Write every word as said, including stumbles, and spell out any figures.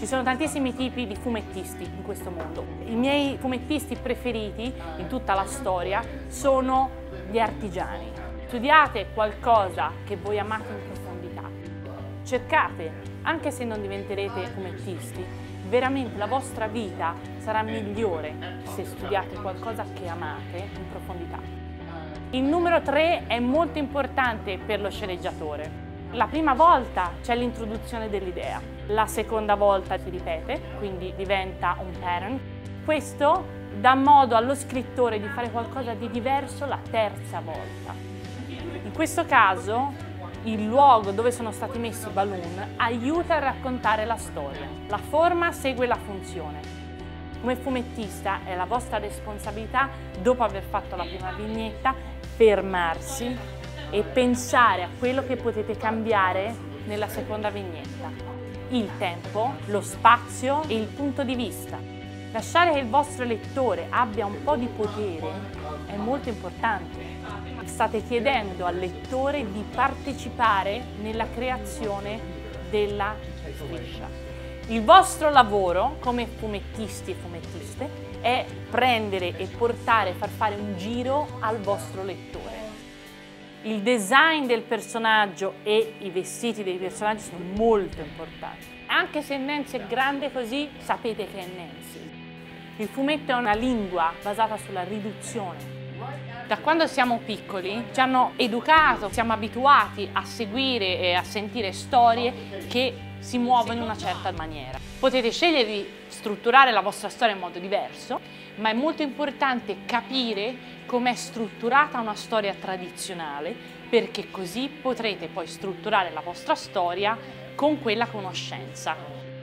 Ci sono tantissimi tipi di fumettisti in questo mondo. I miei fumettisti preferiti in tutta la storia sono gli artigiani. Studiate qualcosa che voi amate in profondità. Cercate, anche se non diventerete fumettisti, veramente la vostra vita sarà migliore se studiate qualcosa che amate in profondità. Il numero tre è molto importante per lo sceneggiatore. La prima volta c'è l'introduzione dell'idea, la seconda volta si ripete, quindi diventa un pattern. Questo dà modo allo scrittore di fare qualcosa di diverso la terza volta. In questo caso il luogo dove sono stati messi i balloon aiuta a raccontare la storia. La forma segue la funzione. Come fumettista è la vostra responsabilità, dopo aver fatto la prima vignetta, fermarsi e pensare a quello che potete cambiare nella seconda vignetta. Il tempo, lo spazio e il punto di vista. Lasciare che il vostro lettore abbia un po' di potere è molto importante. State chiedendo al lettore di partecipare nella creazione della striscia. Il vostro lavoro come fumettisti e fumettiste è prendere e portare, far fare un giro al vostro lettore. Il design del personaggio e i vestiti dei personaggi sono molto importanti. Anche se Nancy è grande così, sapete che è Nancy. Il fumetto è una lingua basata sulla riduzione. Da quando siamo piccoli ci hanno educato, siamo abituati a seguire e a sentire storie che si muovono in una certa maniera. Potete scegliere di strutturare la vostra storia in modo diverso, ma è molto importante capire com'è strutturata una storia tradizionale, perché così potrete poi strutturare la vostra storia con quella conoscenza.